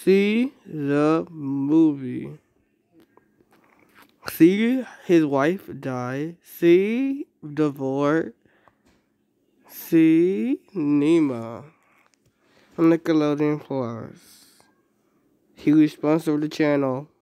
See the movie. See his wife die. See divorce. See Nemo on Nickelodeon Plus. Huge sponsor of the channel.